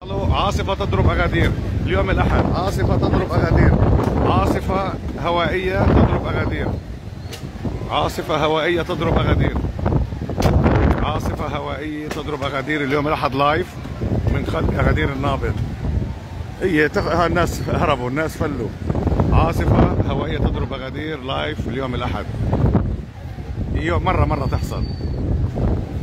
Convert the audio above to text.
عاصفة تضرب أغادير اليوم الأحد، عاصفة تضرب أغادير، عاصفة هوائية تضرب أغادير، عاصفة هوائية تضرب أغادير، عاصفة هوائية تضرب أغادير اليوم الأحد لايف من خد أغادير النابض. الناس هربوا، الناس فلوا. عاصفة هوائية تضرب أغادير لايف اليوم الأحد. مرة تحصل.